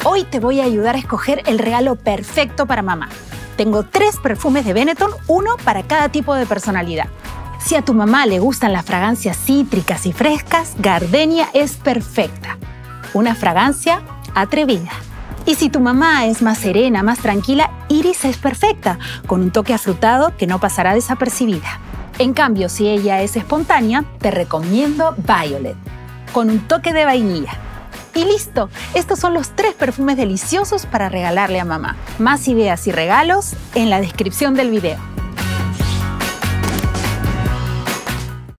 Hoy te voy a ayudar a escoger el regalo perfecto para mamá. Tengo 3 perfumes de Benetton, uno para cada tipo de personalidad. Si a tu mamá le gustan las fragancias cítricas y frescas, Gardenia es perfecta. Una fragancia atrevida. Y si tu mamá es más serena, más tranquila, Iris es perfecta, con un toque afrutado que no pasará desapercibida. En cambio, si ella es espontánea, te recomiendo Violet, con un toque de vainilla. Y listo, estos son los 3 perfumes deliciosos para regalarle a mamá. Más ideas y regalos en la descripción del video.